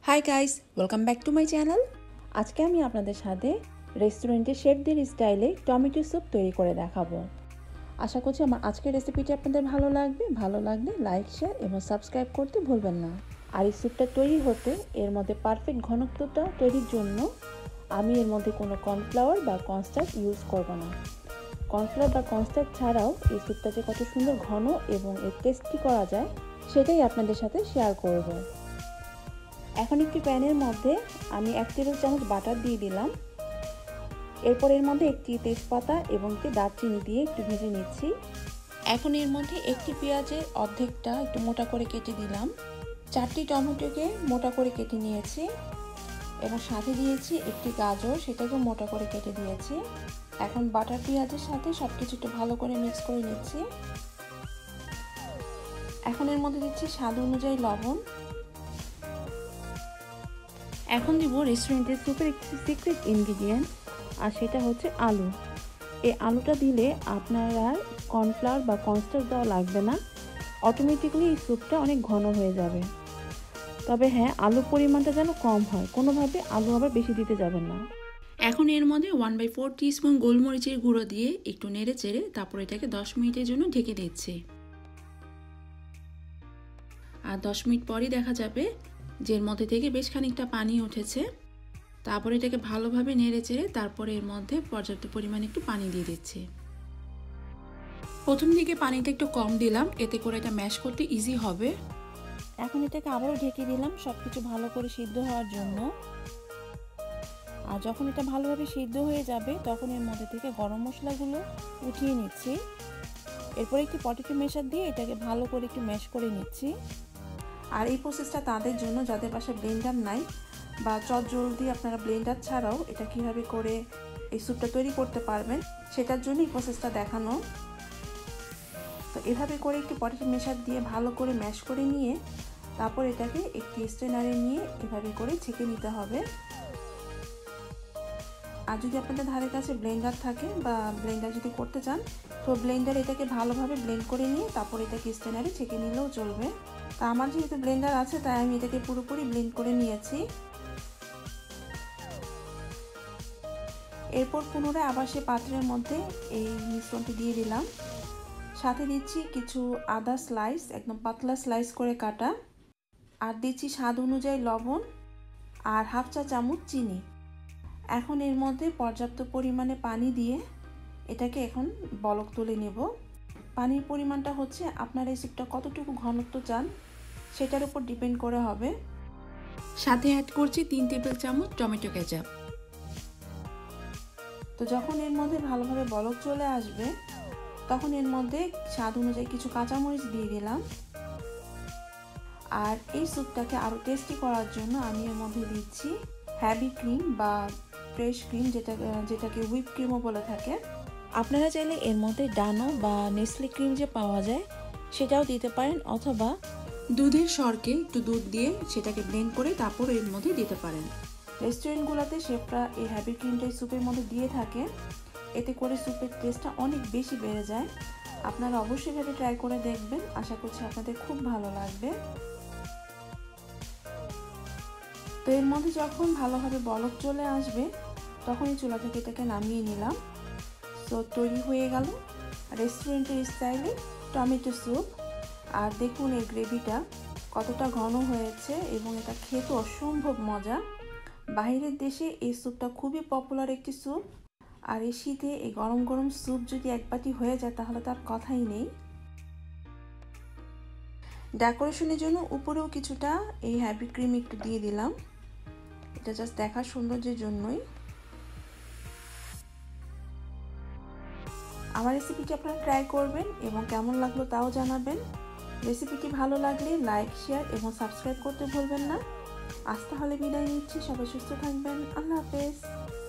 High guys, welcome back to my channel. আজকে আমি আপনাদের সাথে রেস্টুরেন্টে শেফদের স্টাইলে টমেটো স্যুপ তৈরি করে দেখাবো। আশা করছি আমার আজকের রেসিপিটি আপনাদের ভালো লাগলে লাইক, শেয়ার এবং সাবস্ক্রাইব করতে ভুলবেন না। আর এই স্যুপটা তৈরি হতে এর মধ্যে পারফেক্ট ঘনত্বটা তৈরির জন্য আমি এর মধ্যে কোনো কর্নফ্লাওয়ার বা কর্নস্টার্চ ইউজ করব না। কর্নফ্লাওয়ার বা কর্নস্টার্চ ছাড়াও এই স্যুপটা যে কত সুন্দর ঘন এবং এর টেস্টি করা যায় সেটাই আপনাদের সাথে শেয়ার করব। এখন একটি প্যানের মধ্যে আমি 1 টেবিল চামচ বাটার দিয়ে দিলাম। এরপর এর মধ্যে একটি তেজপাতা এবং একটি দারচিনি দিয়ে একটু ভেজে নিচ্ছি। এখন এর মধ্যে একটি পেঁয়াজের অর্ধেকটা একটু মোটা করে কেটে দিলাম। 4টি টমেটোকে মোটা করে কেটে নিয়েছি এবং সাথে দিয়েছি একটি গাজর, সেটাকেও মোটা করে কেটে দিয়েছি। এখন বাটার পেঁয়াজের সাথে সবকিছু একটু ভালো করে মিক্স করে নিচ্ছি। এখন এর মধ্যে দিচ্ছি স্বাদ অনুযায়ী লবণ। এখন দিব রেস্টুরেন্টের সুপের একটি সিক্রেট ইনগ্রিডিয়েন্ট, আর সেটা হচ্ছে আলু। এই আলুটা দিলে আপনার আর কর্নফ্লাওয়ার বা কর্নস্টার্চ দেওয়া লাগবে না, অটোমেটিক্যালি এই স্যুপটা অনেক ঘন হয়ে যাবে। তবে হ্যাঁ, আলুর পরিমাণটা যেন কম হয়, কোনোভাবে আলু আবার বেশি দিতে যাবেন না। এখন এর মধ্যে 1/4 টিস্পুন গোলমরিচের গুঁড়ো দিয়ে একটু নেড়ে চেড়ে তারপর এটাকে 10 মিনিটের জন্য ঢেকে দিচ্ছি। আর 10 মিনিট পরই দেখা যাবে যে এর মধ্যে থেকে বেশ খানিকটা পানি উঠেছে। তারপরে এটাকে ভালোভাবে নেড়ে চেড়ে তারপরে এর মধ্যে পর্যাপ্ত পরিমাণে একটু পানি দিয়ে দিচ্ছি। প্রথম দিকে পানিটা একটু কম দিলাম, এতে করে এটা ম্যাশ করতে ইজি হবে। এখন এটাকে আবারও ঢেকে দিলাম সবকিছু ভালো করে সিদ্ধ হওয়ার জন্য। আর যখন এটা ভালোভাবে সিদ্ধ হয়ে যাবে তখন এর মধ্যে থেকে গরম মশলাগুলো উঠিয়ে নিচ্ছি। এরপর একটি পটেটো মেশার দিয়ে এটাকে ভালো করে একটু ম্যাশ করে নিচ্ছি। আর এই প্রসেসটা তাদের জন্য যাদের বাসায় ব্লেন্ডার নাই বা চটজলদি আপনারা ব্লেন্ডার ছাড়াও এটা কিভাবে করে এই স্যুপটা তৈরি করতে পারবেন সেটার জন্য এই প্রসেসটা দেখানো। তো এভাবে করে একটি পটেটো মেশার দিয়ে ভালো করে ম্যাশ করে নিয়ে তারপর এটাকে একটি স্ট্রেনারে নিয়ে এভাবে করে ছেঁকে নিতে হবে। আর যদি আপনাদের ধারে কাছে ব্লেন্ডার থাকে বা ব্লেন্ডার যদি করতে চান তো ব্লেন্ডার এটাকে ভালোভাবে ব্লেন্ড করে নিয়ে তারপর এটাকে স্ট্রেনারে ছেঁকে নিলেও চলবে। তা আমার যেহেতু ব্লেন্ডার আছে তাই আমি এটাকে পুরোপুরি ব্লেন্ড করে নিয়েছি। এরপর পুনরায় আবার সে পাত্রের মধ্যে এই মিশ্রণটি দিয়ে দিলাম। সাথে দিচ্ছি কিছু আদা স্লাইস, একদম পাতলা স্লাইস করে কাটা, আর দিচ্ছি স্বাদ অনুযায়ী লবণ আর হাফ চা চামচ চিনি। এখন এর মধ্যে পর্যাপ্ত পরিমাণে পানি দিয়ে এটাকে এখন বলক তুলে নেব। পানির পরিমাণটা হচ্ছে আপনার এই স্যুপটা কতটুকু ঘনত্ব চান সেটার উপর ডিপেন্ড করে হবে। সাথে অ্যাড করছি 3 টেবিল চামচ টমেটো কেচাপ। তো যখন এর মধ্যে ভালোভাবে বলক চলে আসবে তখন এর মধ্যে স্বাদ অনুযায়ী কিছু কাঁচামরিচ দিয়ে দিলাম। আর এই স্যুপটাকে আরও টেস্টি করার জন্য আমি এর মধ্যে দিচ্ছি হ্যাভি ক্রিম বা ফ্রেশ ক্রিম, যেটাকে হুইপ ক্রিমও বলে থাকে। আপনারা চাইলে এর মধ্যে ডানো বা নেসলে ক্রিম যে পাওয়া যায় সেটাও দিতে পারেন, অথবা দুধের সরকে একটু দুধ দিয়ে সেটাকে ব্লেন্ড করে তারপর এর মধ্যে দিতে পারেন। রেস্টুরেন্টগুলোতে শেফরা এই হ্যাভি ক্রিমটা স্যুপের মধ্যে দিয়ে থাকে, এতে করে স্যুপের টেস্টটা অনেক বেশি বেড়ে যায়। আপনারা অবশ্যই ভাবে ট্রাই করে দেখবেন, আশা করছি আপনাদের খুব ভালো লাগবে। তো এর মধ্যে যখন ভালোভাবে বলক চলে আসবে তখনই চুলা থেকে এটাকে নামিয়ে নিলাম। তো তৈরি হয়ে গেল রেস্টুরেন্টের স্টাইলে টমেটো স্যুপ। আর দেখুন এই গ্রেভিটা কতটা ঘন হয়েছে এবং এটা খেতে অসম্ভব মজা। বাইরের দেশে এই স্যুপটা খুবই পপুলার একটি স্যুপ। আর এই শীতে এই গরম গরম স্যুপ যদি এক বাটি হয়ে যায় তাহলে তার কথাই নেই। ডেকোরেশনের জন্য উপরেও কিছুটা এই হ্যাভি ক্রিম একটু দিয়ে দিলাম, এটা জাস্ট দেখার সৌন্দর্যের জন্যই। আমার রেসিপিটি আপনারা ট্রাই করবেন এবং কেমন লাগলো তাও জানাবেন। রেসিপিটি ভালো লাগলে লাইক, শেয়ার এবং সাবস্ক্রাইব করতে ভুলবেন না। আজ তাহলে বিদায় নিচ্ছি, সবাই সুস্থ থাকবেন, আল্লাহ হাফেজ।